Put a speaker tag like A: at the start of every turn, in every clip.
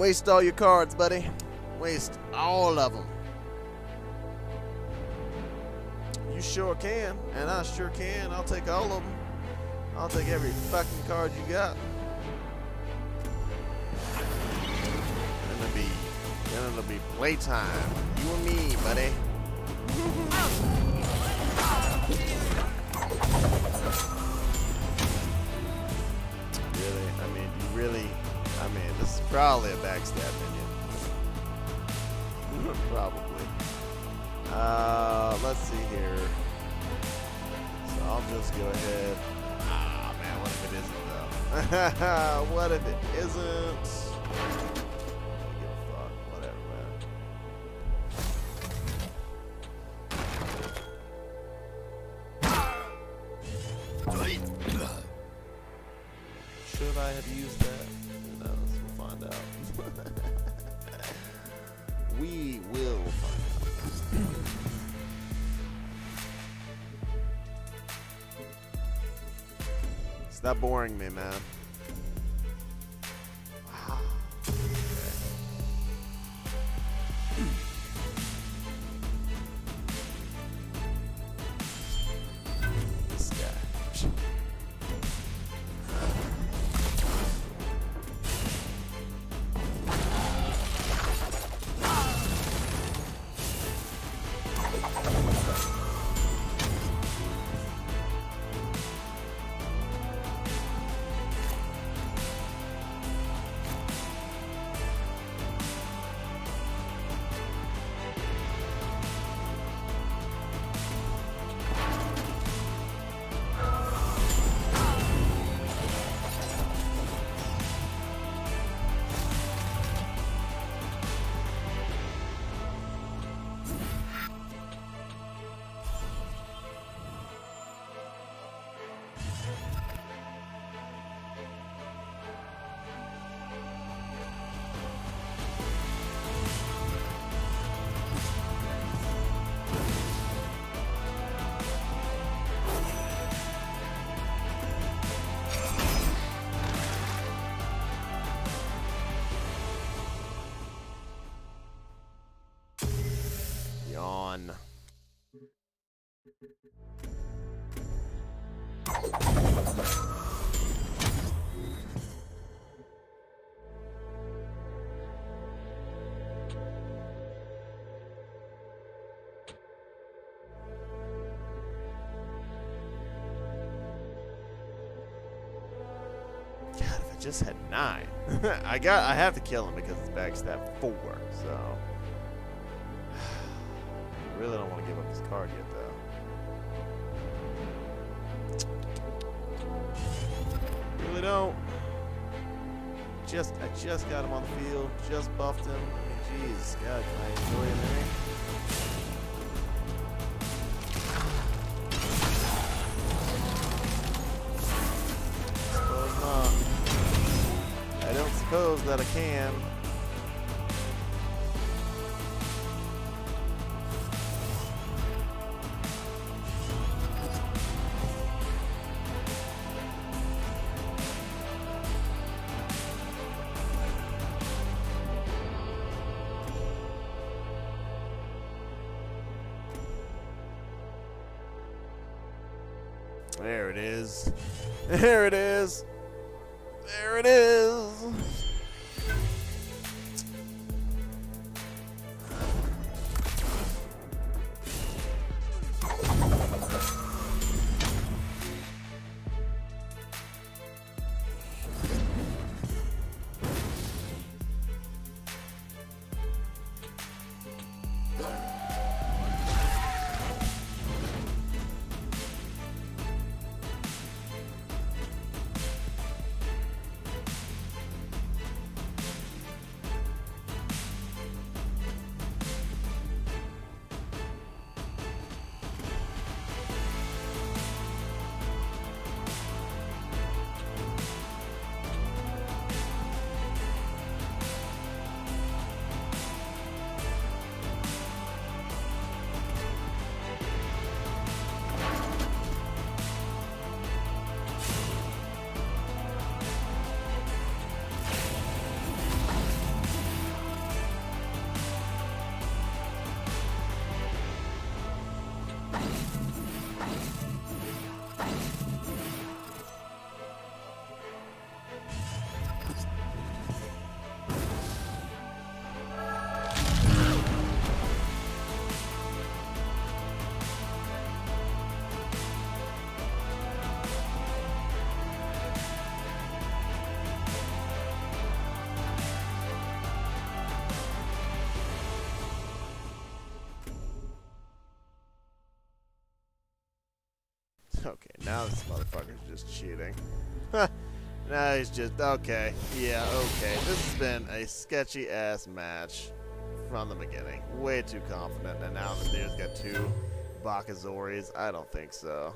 A: Waste all your cards, buddy. Waste all of them. You sure can, and I sure can. I'll take all of them. I'll take every fucking card you got. Then it'll be playtime. You and me, buddy. Really? I mean, you really? I mean, this is probably a backstab minion. Probably. Let's see here. So I'll just go ahead. Ah, man, what if it isn't, though? What if it isn't? Should I have used that? Who knows? We'll find out. We will find out. Stop boring me, man. This guy. Yawn. Just had 9. I have to kill him because it's backstab 4, so I really don't want to give up this card yet, though. Really don't. I just got him on the field, just buffed him. I mean, jeez, God, can I enjoy it, man? Suppose that I can. There it is. There it is. There it is. Okay, now this motherfucker's just cheating. Now he's just, okay, yeah, okay. This has been a sketchy-ass match from the beginning. Way too confident, and now the dude's got 2 Bakazoris. I don't think so.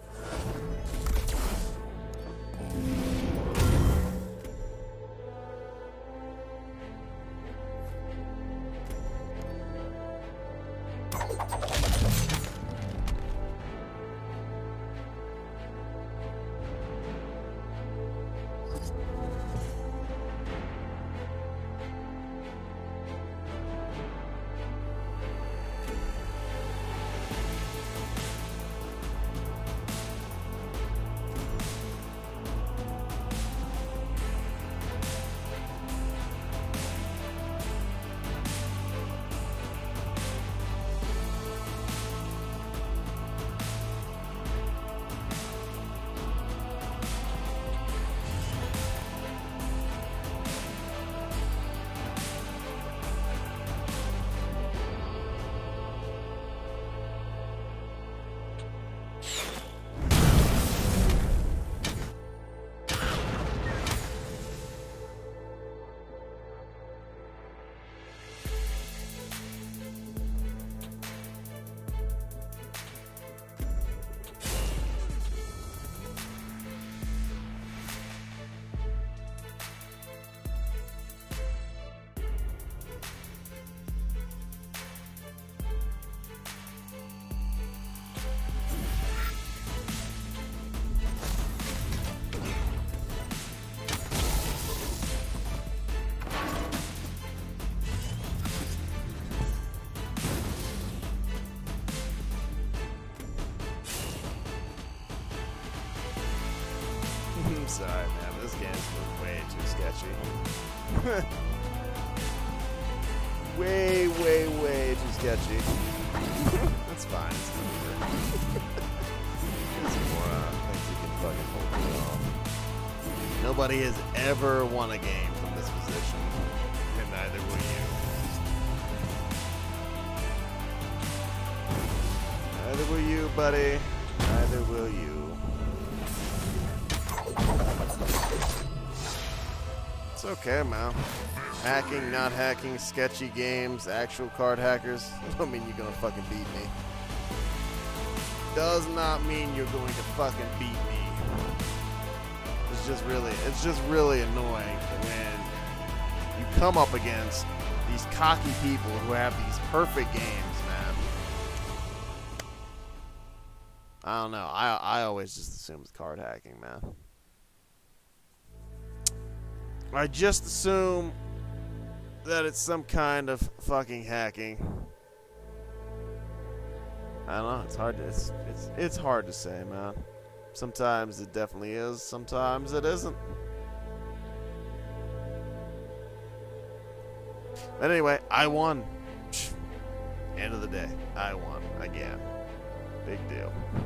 A: I'm sorry, man. This game's been way too sketchy. way too sketchy. That's fine. It's over. This moron thinks he can fucking hold it off. Nobody has ever won a game from this position, and neither will you. Neither will you, buddy. Neither will you. It's okay, man. Hacking, not hacking, sketchy games, actual card hackers, don't mean you're gonna fucking beat me. Does not mean you're going to fucking beat me. It's just really annoying when you come up against these cocky people who have these perfect games, man. I don't know. I always just assume it's card hacking, man. I just assume that it's some kind of fucking hacking. I don't know. It's hard to it's hard to say, man. Sometimes it definitely is. Sometimes it isn't. But anyway, I won. End of the day, I won again. Big deal.